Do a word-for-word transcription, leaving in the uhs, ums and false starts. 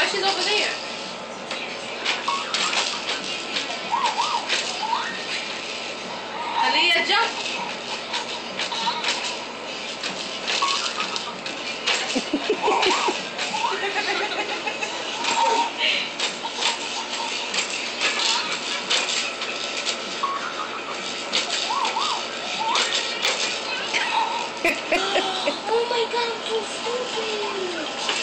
she's over there. Aaliyah, jump. Oh my god, I'm so stupid.